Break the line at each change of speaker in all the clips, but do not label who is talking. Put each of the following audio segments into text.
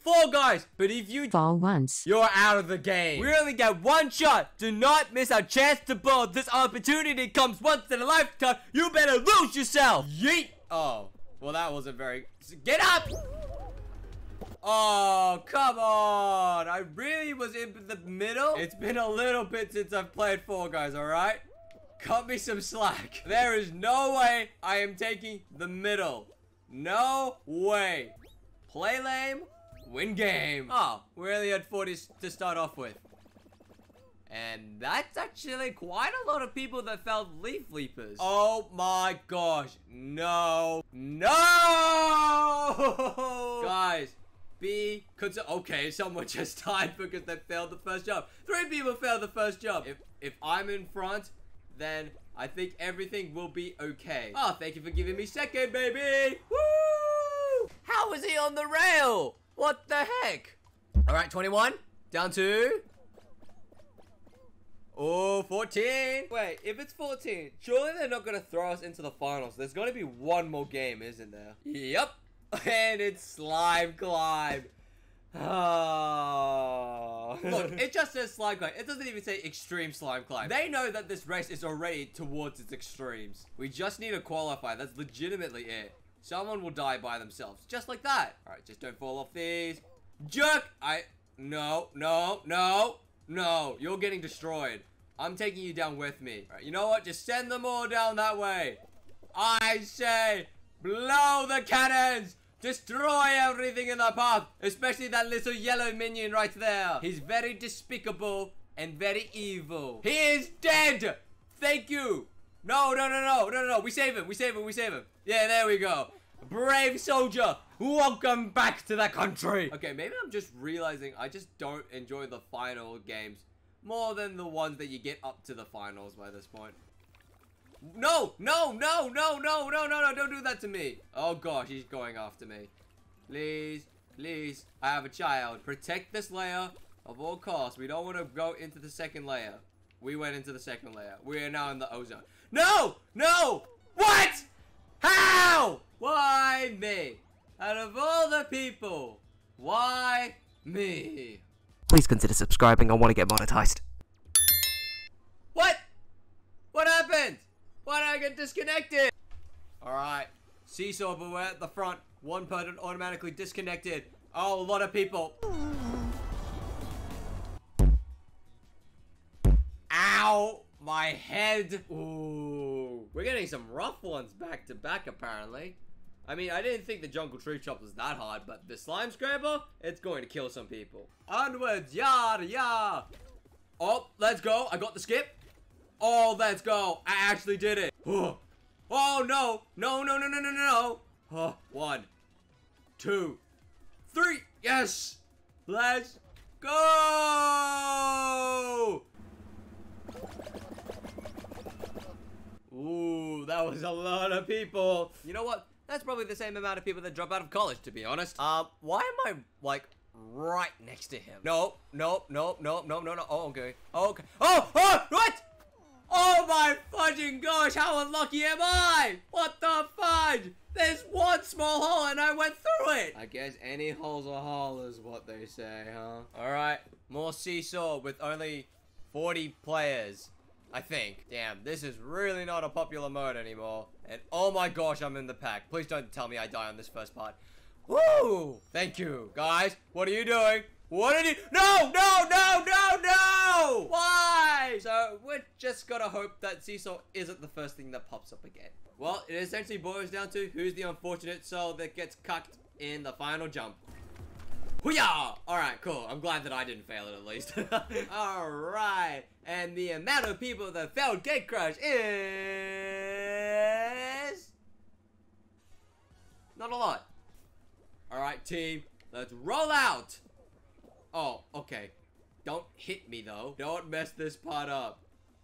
4 guys. But if you
fall once,
you're out of the game. We only get 1 shot. Do not miss our chance to blow. This opportunity comes once in a lifetime. You better lose yourself. Yeet. Oh, well, that wasn't very... Get up! Oh, come on. I really was in the middle. It's been a little bit since I've played Fall Guys, alright? Cut me some slack. There is no way I am taking the middle. No way. Play lame, win game. Oh, we only had 40 to start off with. And that's actually quite a lot of people that felt leaf leapers. Oh my gosh. No. No! Guys, okay, someone just died because they failed the first jump. 3 people failed the first jump. If I'm in front, then I think everything will be okay. Oh, thank you for giving me second, baby. Woo! How is he on the rail? What the heck? All right, 21. Down to... Oh, 14. Wait, if it's 14, surely they're not going to throw us into the finals. There's going to be 1 more game, isn't there? Yep. And it's slime climb. Oh. Look, it just says slime climb. It doesn't even say extreme slime climb. They know that this race is already towards its extremes. We just need to qualify. That's legitimately it. Someone will die by themselves. Just like that. All right, just don't fall off these. Jerk! No. You're getting destroyed. I'm taking you down with me. All right, you know what? Just send them all down that way. I say, blow the cannons. Destroy everything in the path, especially that little yellow minion right there. He's very despicable and very evil. He is dead. Thank you. No. We save him. Yeah, there we go. Brave soldier. Welcome back to the country. Okay, maybe I'm just realizing I just don't enjoy the final games more than the ones that you get up to the finals by this point. No, don't do that to me. Oh gosh, he's going after me. Please, I have a child. Protect this layer of all costs. We don't want to go into the second layer. We went into the second layer. We are now in the ozone. No! What? How? Why me? Out of all the people, why me?
Please consider subscribing. I want to get monetized.
What? What happened? Why did I get disconnected? Alright. Seesaw, but we're at the front. 1 person automatically disconnected. Oh, a lot of people. Ow! My head. Ooh. We're getting some rough ones back to back, apparently. I mean, I didn't think the jungle tree chop was that hard, but the slime scraper, it's going to kill some people. Onwards, yeah. Oh, let's go. I got the skip. Oh, let's go. I actually did it. Oh, no. Oh, 1, 2, 3. Yes. Let's go. Ooh, that was a lot of people. You know what? That's probably the same amount of people that drop out of college, to be honest. Why am I, like, right next to him? No. Oh, okay. Oh, what? Oh my fudging gosh, how unlucky am I? What the fudge? There's 1 small hole and I went through it. I guess any hole's a hole is what they say, huh? Alright, more seesaw with only 40 players, I think. Damn, this is really not a popular mode anymore. And oh my gosh, I'm in the pack. Please don't tell me I die on this first part. Woo! Thank you. Guys, what are you doing? What did you... No! Why? So, we're just gotta hope that seesaw isn't the first thing that pops up again. Well, it essentially boils down to who's the unfortunate soul that gets cucked in the final jump. Hoo-yah! Alright, cool. I'm glad that I didn't fail it at least. Alright. And the amount of people that failed Gate Crush is... not a lot. Alright, team. Let's roll out! Oh, okay. Don't hit me, though. Don't mess this part up.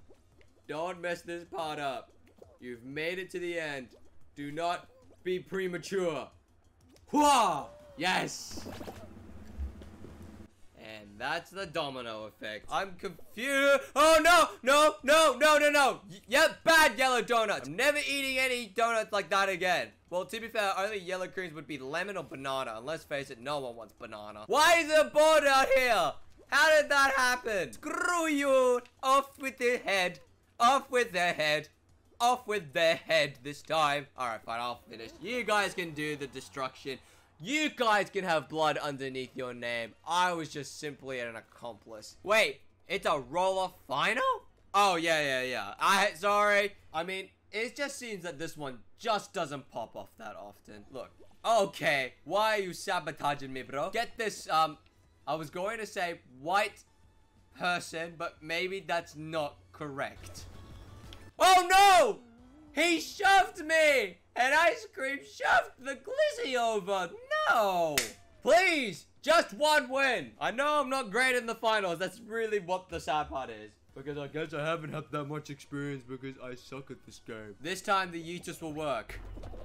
You've made it to the end. Do not be premature. Hooah! Yes! And That's the domino effect. I'm confused. Oh, no, no, no, no, no, no. Yep, bad yellow donuts. I'm never eating any donuts like that again. Well, to be fair, only yellow creams would be lemon or banana. And let's face it, no one wants banana. Why is there a board out here? How did that happen? Screw you. Off with their head. Off with their head. Off with their head this time. Alright, fine, I'll finish. You guys can do the destruction. You guys can have blood underneath your name. I was just simply an accomplice. Wait, it's a roll-off final? Oh, yeah. Sorry. I mean, it just seems that this one just doesn't pop off that often. Look. Okay, why are you sabotaging me, bro? Get this, I was going to say white person, but maybe that's not correct. Oh, no! He shoved me! And ice cream shoved the glizzy over. No! Please, just one win. I know I'm not great in the finals. That's really what the sad part is. Because I guess I haven't had that much experience because I suck at this game. This time the Yeetus will work.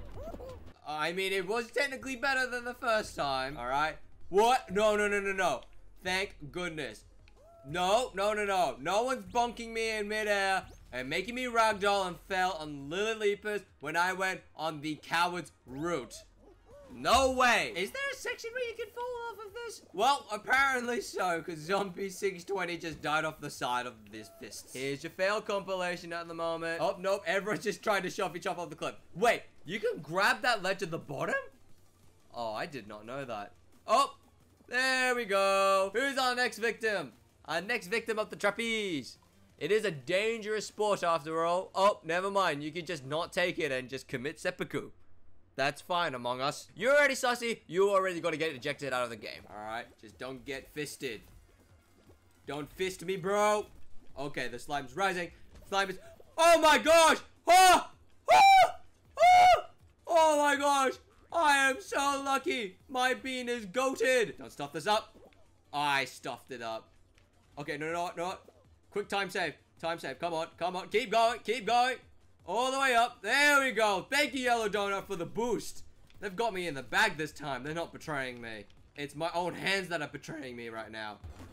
I mean, it was technically better than the first time. All right. What? No. Thank goodness. No. No one's bonking me in midair and making me ragdoll and fell on Lily Leapers when I went on the coward's route. No way. Is there a section where you can fall off of this? Well, apparently so, because Zombie 620 just died off the side of this fist. Here's your fail compilation at the moment. Oh, nope. Everyone's just trying to shove each other off the cliff. Wait, you can grab that ledge at the bottom? Oh, I did not know that. Oh, there we go. Who's our next victim? Our next victim of the trapeze. It is a dangerous sport after all. Oh, never mind. You can just not take it and just commit seppuku. That's fine, Among Us. You're already sussy. You already got to get ejected out of the game. All right, just don't get fisted. Don't fist me, bro. Okay, the slime's rising. Slime is... Oh my gosh! Oh! Oh! Oh! Oh my gosh! I am so lucky. My bean is goated. Don't stuff this up. I stuffed it up. Okay, no. Quick time save. Time save. Come on. Keep going. All the way up. There we go. Thank you, Yellow Donut, for the boost. They've got me in the bag this time. They're not betraying me. It's my own hands that are betraying me right now.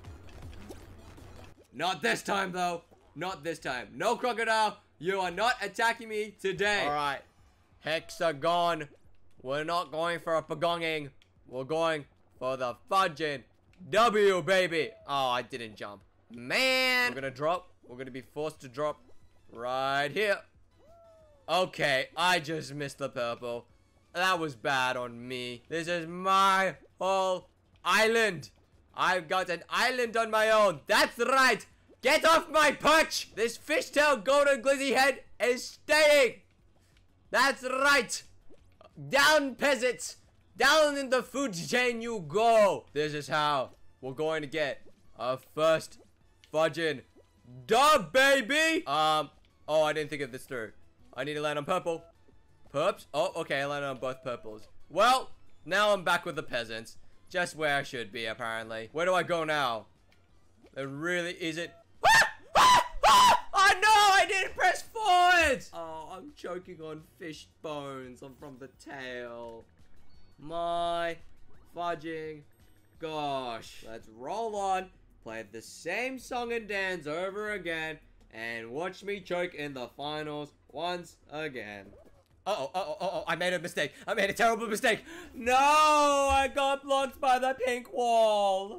Not this time, though. Not this time. No, Crocodile. You are not attacking me today. All right. Hexagon. We're not going for a pagonging. We're going for the fudging. W, baby. Oh, I didn't jump. Man. We're going to drop. We're going to be forced to drop right here. Okay, I just missed the purple. That was bad on me. This is my whole island. I've got an island on my own. That's right. Get off my perch. This fishtail golden glizzy head is staying. That's right. Down, peasants. Down in the food chain you go. This is how we're going to get our first fudging dub, baby. Oh, I didn't think of this through. I need to land on purple. Perps? Oh, okay, I landed on both purples. Well, now I'm back with the peasants. Just where I should be, apparently. Where do I go now? There really isn't... Oh, no! I didn't press forward! Oh, I'm choking on fish bones. I'm from the tail. My fudging gosh. Let's roll on. Play the same song and dance over again. And watch me choke in the finals once again. Uh-oh, I made a mistake. I made a terrible mistake. No, I got blocked by the pink wall.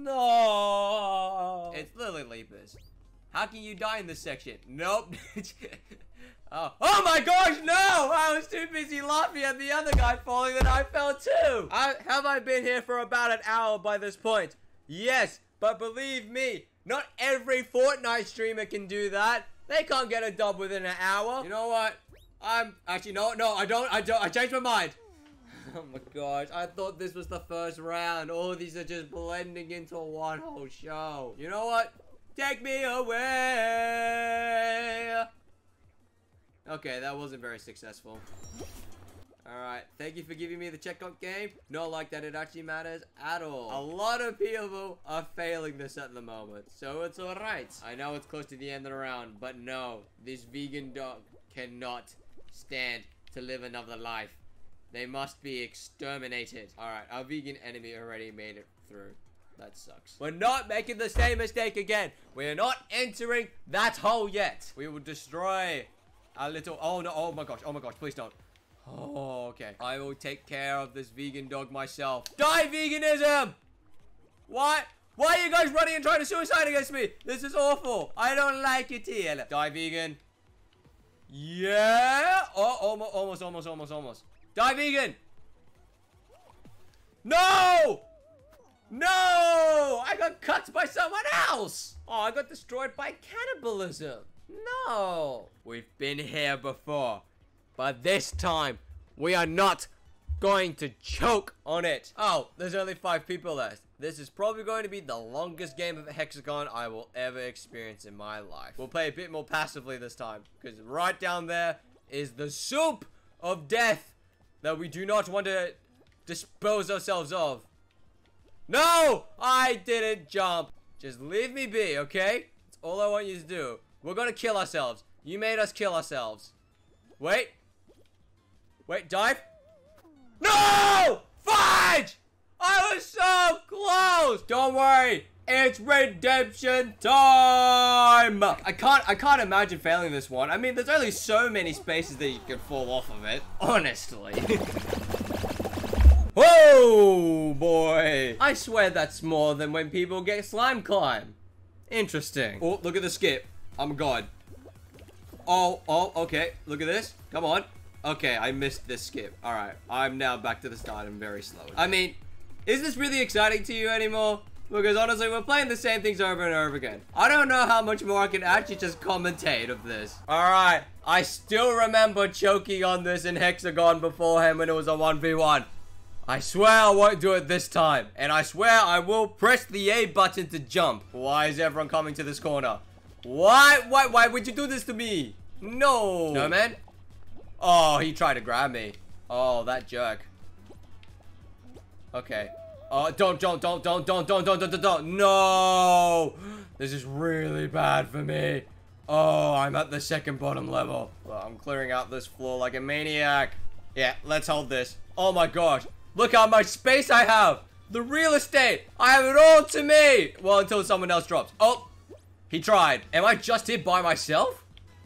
No. It's Lily Leapers. How can you die in this section? Nope. Oh my gosh, no! I was too busy laughing at the other guy falling that I fell too. Have I been here for about an hour by this point? Yes, but believe me, not every Fortnite streamer can do that. They can't get a dub within an hour. You know what? Actually, no, I don't. I changed my mind. Oh my gosh, I thought this was the first round. All these are just blending into one whole show. You know what? Take me away. Okay, that wasn't very successful. Alright, thank you for giving me the checkout game. Not like that it actually matters at all. A lot of people are failing this at the moment, so it's alright. I know it's close to the end of the round, but no, this vegan dog cannot stand to live another life. They must be exterminated. Alright, our vegan enemy already made it through. That sucks. We're not making the same mistake again. We're not entering that hole yet. We will destroy a little... Oh, no. Oh, my gosh. Oh, my gosh. Please don't. Oh, okay. I will take care of this vegan dog myself. Die, veganism! What? Why are you guys running and trying to suicide against me? This is awful. I don't like it here. Die, vegan. Yeah. Oh, almost. Die, vegan. No! No! I got cut by someone else! Oh, I got destroyed by cannibalism. No! We've been here before, but this time, we are not going to choke on it. Oh, there's only 5 people left. This is probably going to be the longest game of Hexagon I will ever experience in my life. We'll play a bit more passively this time, because right down there is the soup of death that we do not want to dispose ourselves of. No! I didn't jump. Just leave me be, okay? That's all I want you to do. We're gonna kill ourselves. You made us kill ourselves. Wait. Wait, dive. No! Fudge! I was so close! Don't worry. It's redemption time! I can't imagine failing this one. I mean, there's only so many spaces that you can fall off of it. Honestly. Whoa, boy. I swear that's more than when people get slime climb. Interesting. Oh, look at the skip. I'm a god. Oh, okay. Look at this. Come on. Okay, I missed this skip. Alright, I'm now back to the start and very slow. I mean, is this really exciting to you anymore? Because honestly, we're playing the same things over and over again. I don't know how much more I can actually just commentate of this. Alright, I still remember choking on this in Hexagon beforehand when it was a 1v1. I swear I won't do it this time. And I swear I will press the A button to jump. Why is everyone coming to this corner? Why would you do this to me? No. No, man. Oh, he tried to grab me. Oh, that jerk. Okay. Oh, don't. No. This is really bad for me. Oh, I'm at the second bottom level. Well, I'm clearing out this floor like a maniac. Yeah, let's hold this. Oh my gosh. Look how much space I have. The real estate. I have it all to me. Well, until someone else drops. Oh, he tried. Am I just here by myself?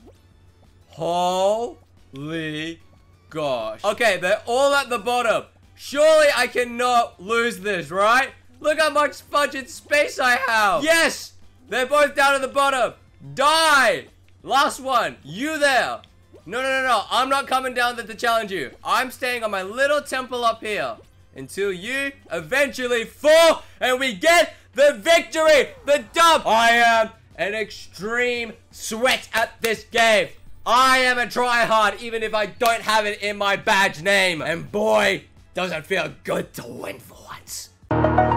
Holy gosh. Okay, they're all at the bottom. Surely I cannot lose this, right? Look how much fudged space I have. Yes, they're both down at the bottom. Die. Last one. You there. No. I'm not coming down there to challenge you. I'm staying on my little temple up here until you eventually fall and we get the victory. The dub. I am an extreme sweat at this game. I am a tryhard even if I don't have it in my badge name. And boy, does it feel good to win for once.